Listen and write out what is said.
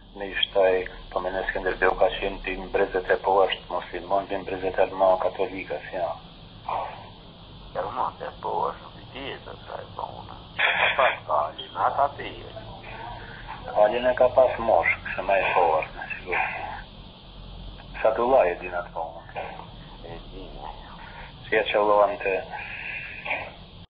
niște pomenesc când îl ca și din brezete poști muslimani, din brezete alma catolică, sia. Chiar nu te poști, vidită, sai, bună. Pascali, nata tie. Aline ca pas moșc, și mai poști, sigur. Sadula e din atău. E bine. Și e celălalt